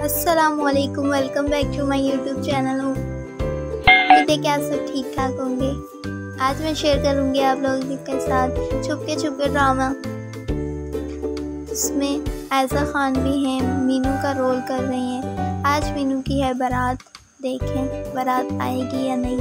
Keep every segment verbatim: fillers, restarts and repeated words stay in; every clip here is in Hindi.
अस्सलामुअलैकुम, welcome back to my YouTube channel. उम्मीद है कि आप सब ठीक ठाक होंगे। आज मैं शेयर करूंगी आप लोगों के साथ छुपके छुपके ड्रामा। इसमें आयजा खान भी हैं, मीनू का रोल कर रही हैं। आज मीनू की है बारात, देखें बारात आएगी या नहीं।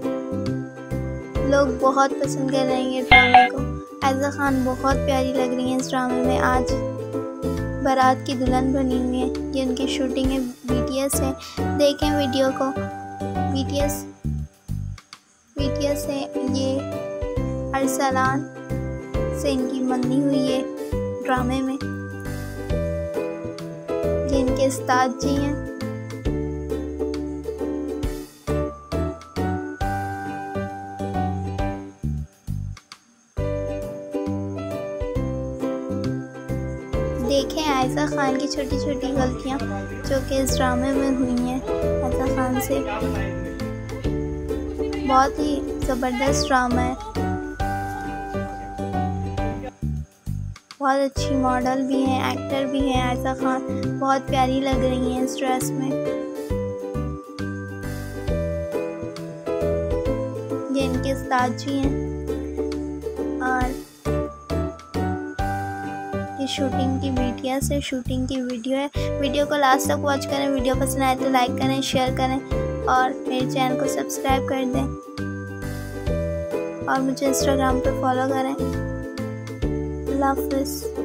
लोग बहुत पसंद कर रहे हैं ड्रामे को। आयजा खान बहुत प्यारी लग रही हैं इस ड्रामे में। आज बारात की दुल्हन बनी हुई है। ये उनकी शूटिंग है, बीटीएस है। देखें वीडियो को। बीटीएस बीटीएस है। ये अरसलान से इनकी मंगनी हुई है ड्रामे में। ये इनके उस्ताद जी हैं। देखें आयजा खान की छोटी छोटी गलतियाँ जो कि इस ड्रामे में हुई हैं आयजा खान से। बहुत ही ज़बरदस्त ड्रामा है। बहुत अच्छी मॉडल भी हैं, एक्टर भी हैं। आयजा खान बहुत प्यारी लग रही हैं इस ड्रेस में। ये इनके उस्ताद जी हैं। और शूटिंग की वीडियो से शूटिंग की वीडियो है। वीडियो को लास्ट तक वॉच करें। वीडियो पसंद आए तो लाइक करें, शेयर करें और मेरे चैनल को सब्सक्राइब कर दें और मुझे इंस्टाग्राम पर फॉलो करें। अल्लाह हाफ़िज़।